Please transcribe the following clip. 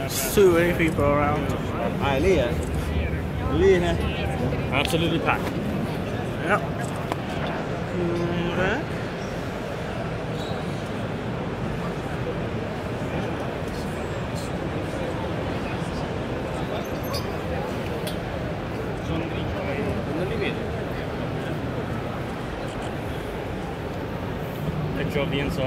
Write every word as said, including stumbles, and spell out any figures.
so many people around. Ai Ly à? Ly ha? Absolutely packed. Yep. Okay. Picture of the inside.